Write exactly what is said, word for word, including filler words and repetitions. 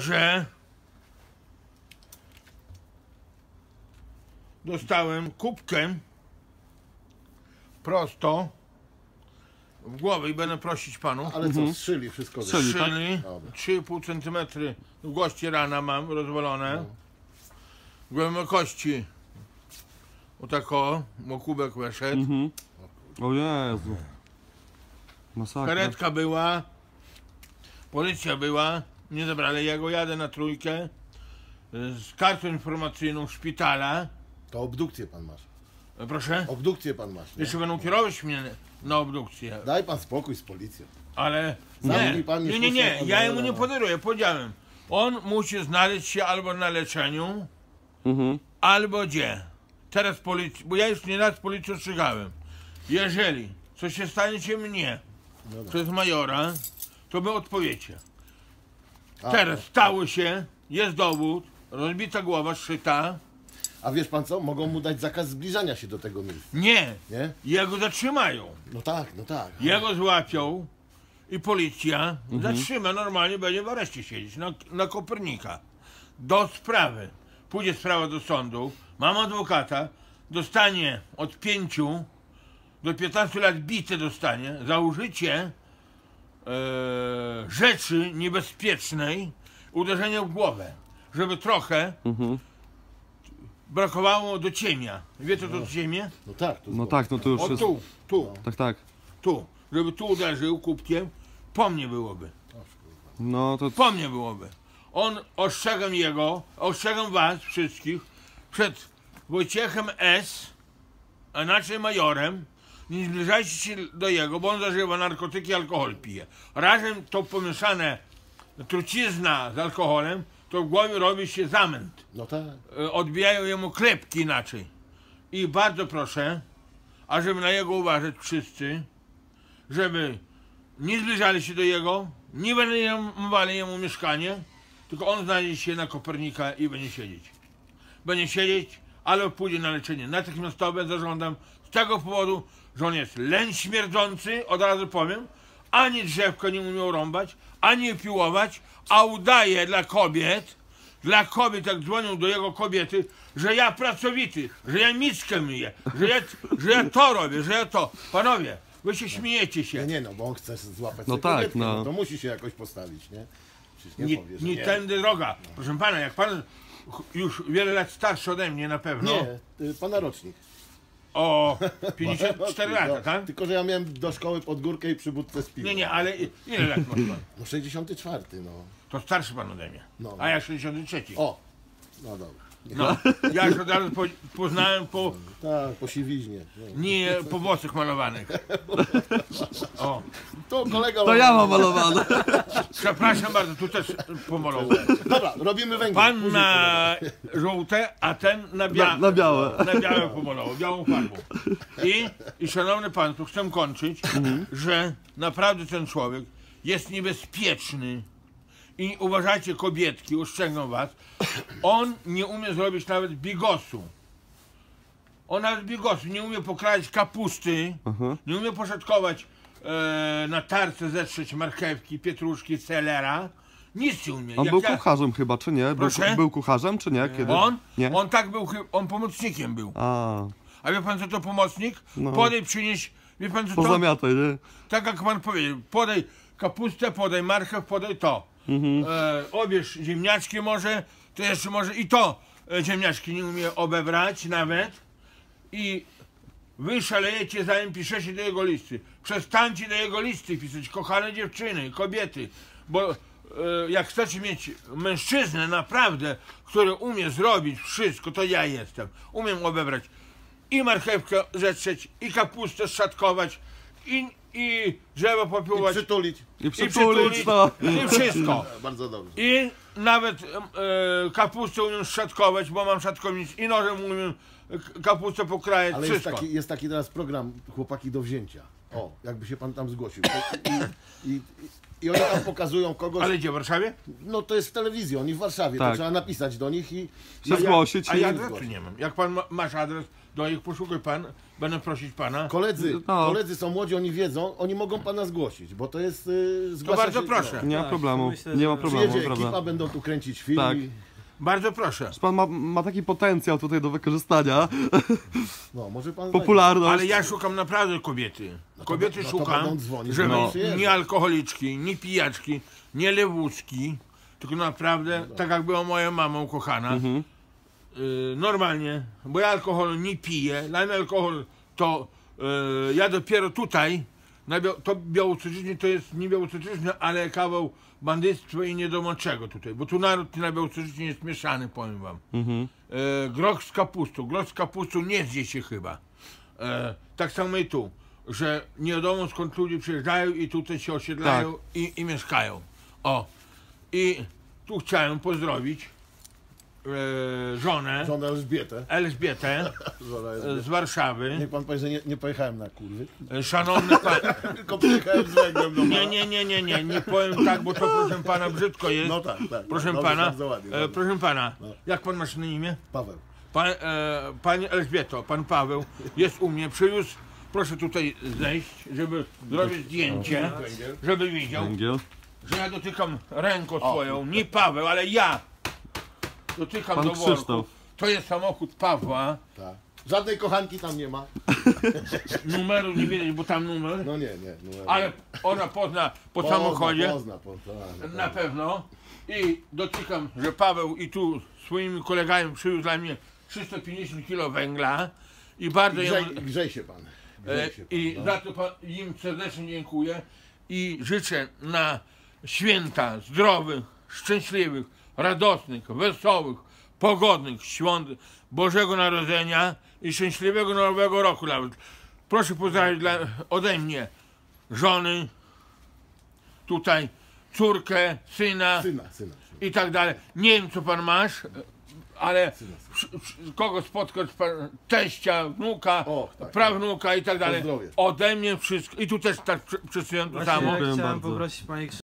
że dostałem kubkiem prosto w głowę i będę prosić panu. Ale co, strzyli wszystko? Strzyli, tak? trzy i pół centymetry długości rana mam rozwalone. No. Głębokości o tako, bo kubek weszedł. Mhm. O Jezu. Masakra. Karetka była, policja była, nie zabrali. Ja go jadę na trójkę z kartą informacyjną szpitala. To obdukcję pan masz. Proszę? Obdukcję pan masz. Nie? Jeszcze będą kierować mnie na obdukcję. Daj pan spokój z policją. Ale Zamknij nie, pan, nie, nie, nie, ja mu nie podaruję, powiedziałem. On musi znaleźć się albo na leczeniu, Mhm. albo gdzie. Teraz policja, bo ja już nie raz policję ostrzegałem. Jeżeli coś się staniecie mnie Dobra. przez majora, to wy odpowiecie. A, Teraz stało się, jest dowód, rozbita głowa, szyta. A wiesz pan co? Mogą mu dać zakaz zbliżania się do tego miejsca. Nie, Nie? jego zatrzymają. No tak, no tak. Jego złapią i policja zatrzyma, normalnie będzie w areszcie siedzieć, na, na Kopernika. Do sprawy. Pójdzie sprawa do sądu, mam adwokata, dostanie od pięciu do piętnastu lat bite dostanie za użycie e, rzeczy niebezpiecznej, uderzenie w głowę, żeby trochę Mhm. brakowało do ciemia. Wie co to do ciemie? No tak. To No tak, no to już O jest... tu, tu, Tak, tak. tu. Żeby tu uderzył kubkiem, po mnie byłoby. No to... Po mnie byłoby. On, ostrzegam jego, ostrzegam was wszystkich przed Wojciechem S., a inaczej majorem, nie zbliżajcie się do jego, bo on zażywa narkotyki, alkohol pije. Razem to pomieszane trucizna z alkoholem, to w głowie robi się zamęt. No tak. E, Odbijają jemu klepki inaczej. I bardzo proszę, ażeby na jego uważać wszyscy, żeby nie zbliżali się do jego, nie wynajmowali jemu mieszkanie, tylko on znajdzie się na Kopernika i będzie siedzieć. Będzie siedzieć, ale pójdzie na leczenie natychmiastowe. Zażądam z tego powodu, że on jest leń śmierdzący, od razu powiem, ani drzewko nie umiał rąbać, ani piłować, a udaje dla kobiet, dla kobiet, jak dzwonią do jego kobiety, że ja pracowity, że ja miskę myję, że ja, że ja to robię, że ja to. Panowie, wy się śmiejecie się. Nie, nie, no bo on chce złapać No sobie tak, kobietkę, no. no to musi się jakoś postawić, nie? Przecież nie, Nie, powie, że nie nie. tędy droga. Proszę pana, jak pan już wiele lat starszy ode mnie na pewno. Nie, y, pana rocznik. O pięćdziesiąt cztery Pana rocznik, lata, tak? Tylko, że ja miałem do szkoły pod górkę i przy budce z piwem. Nie, nie, ale i- ile lat masz pan? No sześćdziesiąty czwarty, no. To starszy pan ode mnie. No. A ja sześćdziesiąty trzeci. O! No dobra. No, ja już od razu po, poznałem po, Tak, po siwiźnie. No. nie, po włosach malowanych. O, To kolega... To ja mam malowane. przepraszam bardzo, tu też pomalował. Dobra, robimy węgiel. Pan Później na żółte, a ten na, bia Na, na białe. na białe pomalował, białą farbą. I, i szanowny pan, tu chcę kończyć, że naprawdę ten człowiek jest niebezpieczny. I uważajcie, kobietki, ostrzegam was, on nie umie zrobić nawet bigosu. On nawet bigosu nie umie pokraić kapusty, Aha. nie umie poszatkować e, na tarce, zetrzeć marchewki, pietruszki, selera. Nic nie umie. On Jak był ja- kucharzem chyba, czy nie? Był, Proszę? był kucharzem, czy nie? Kiedy? On? Nie? On tak był, chy- on pomocnikiem był. A, A wie pan co to pomocnik? No. Podaj, przynieś, wie pan co to? pozamiataj, nie? Tak jak pan powiedział, podaj kapustę, podaj marchew, podaj to. Mhm. E, obierz ziemniaczki może, to jeszcze może i to e, ziemniaczki nie umie obebrać nawet. I wy szalejecie, zanim piszecie do jego listy. Przestańcie do jego listy pisać, kochane dziewczyny, kobiety, bo e, jak chcecie mieć mężczyznę naprawdę, który umie zrobić wszystko, to ja jestem. Umiem obebrać i marchewkę zetrzeć, i kapustę szatkować, i, i drzewo I popiłować, przytulić. I i przytulić, przytulić, no. i wszystko. Bardzo dobrze. I nawet e, kapustę umiem szatkować, bo mam szatkownicę, i nożem umiem k- kapustę pokrajać, Ale jest wszystko. taki, jest taki teraz program Chłopaki do wzięcia. O, jakby się pan tam zgłosił. I, i, i, i oni tam pokazują kogoś. Ale gdzie, w Warszawie? No to jest w telewizji, oni w Warszawie, Tak. to trzeba napisać do nich i... Się zgłosić A i... ja adresu nie mam. Jak pan ma, masz adres do nich, poszukaj pan, będę prosić pana. Koledzy, No. koledzy są młodzi, oni wiedzą, oni mogą pana zgłosić, bo to jest... Yy, To zgłasza bardzo się, proszę. No. Nie ma Tak, problemu, myślę, nie ma że- problemu, Przyjedzie ekipa, prawda. będą tu kręcić film Tak. i... Bardzo proszę. Pan ma, ma taki potencjał tutaj do wykorzystania, No, może pan... popularność. Ale ja szukam naprawdę kobiety. Kobiety no to szukam, będą dzwonić, żeby no. nie alkoholiczki, nie pijaczki, nie lewuczki, tylko naprawdę, tak jak była moja mama ukochana, Mhm. y, normalnie, bo ja alkoholu nie piję, dla mnie alkohol to y, ja dopiero tutaj, na bia to białocuczyźnie to jest nie białocuczyźnie, ale kawał bandyctwa i niedomoczego tutaj, bo tu naród na białocuczyźnie jest mieszany, powiem wam. Mhm. E, groch z kapustą. Groch z kapustą nie zje się chyba. E, tak samo i tu, że nie wiadomo skąd ludzie przyjeżdżają i tutaj się osiedlają i, i mieszkają. O, i tu chciałem pozdrowić e, żonę Żonę Elżbietę. Elżbietę Żona e, Elżbieta. z Warszawy. Niech pan powie, że nie, nie pojechałem na kurwy, E, szanowny pan. tylko przyjechałem z węglem do Nie, pana. nie, nie, nie, nie, nie powiem tak, bo to proszę pana brzydko jest. No tak, tak. Proszę dobrze, pana, bardzo ładnie, e, ładnie. proszę pana, No. jak pan masz na imię? Paweł. Pan, e, Pani Elżbieto, pan Paweł jest u mnie, przywiózł, proszę tutaj zejść, żeby zrobić zdjęcie, żeby widział, Węgiel. że ja dotykam ręką swoją, nie Paweł, ale ja dotykam Pan do worku. Krzysztof. To jest samochód Pawła, Tak. Żadnej kochanki tam nie ma. numeru nie widać, bo tam numer, No nie, nie. No, ale ona pozna po pozna, samochodzie, Pozna, pozna, tak, na tak. pewno, i dotykam, że Paweł i tu swoimi kolegami przywiózł dla mnie trzysta pięćdziesiąt kilo węgla i bardzo jemu... Grzej, grzej się pan. E, Grzej się pan, I no. za to pa- im serdecznie dziękuję i życzę na święta zdrowych, szczęśliwych, radosnych, wesołych, pogodnych świąt Bożego Narodzenia i szczęśliwego Nowego Roku nawet. Proszę pozdrawić dla, ode mnie żony, tutaj córkę, syna Syna, syna. i tak dalej. Nie wiem co pan masz, ale przy- przy- kogo spotkać pan, teścia, wnuka, O, tak, prawnuka i tak dalej. Pozdrowie. Ode mnie wszystko. I tu też tak przy- przesyłam to Właśnie samo. ja Dziękuję chciałem bardzo. poprosić panie